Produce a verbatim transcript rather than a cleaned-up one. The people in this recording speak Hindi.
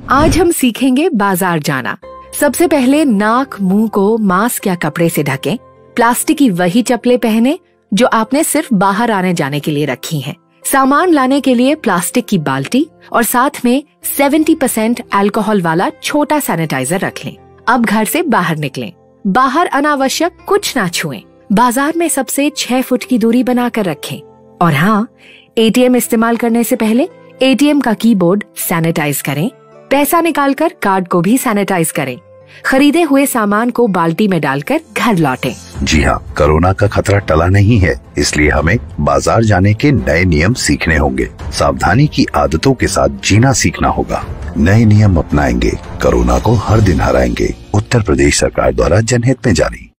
आज हम सीखेंगे बाजार जाना। सबसे पहले नाक मुंह को मास्क या कपड़े से ढकें। प्लास्टिक की वही चप्पलें पहने जो आपने सिर्फ बाहर आने जाने के लिए रखी हैं। सामान लाने के लिए प्लास्टिक की बाल्टी और साथ में सत्तर परसेंट अल्कोहल वाला छोटा सैनिटाइजर रख लें। अब घर से बाहर निकलें। बाहर अनावश्यक कुछ ना छुएं। बाजार में सबसे छह फुट की दूरी बनाकर रखें। और हाँ, एटीएम इस्तेमाल करने से पहले एटीएम का कीबोर्ड सैनिटाइज करें। पैसा निकालकर कार्ड को भी सैनिटाइज करें। खरीदे हुए सामान को बाल्टी में डालकर घर लौटें। जी हाँ, कोरोना का खतरा टला नहीं है, इसलिए हमें बाजार जाने के नए नियम सीखने होंगे। सावधानी की आदतों के साथ जीना सीखना होगा। नए नियम अपनाएंगे, कोरोना को हर दिन हराएंगे। उत्तर प्रदेश सरकार द्वारा जनहित में जारी।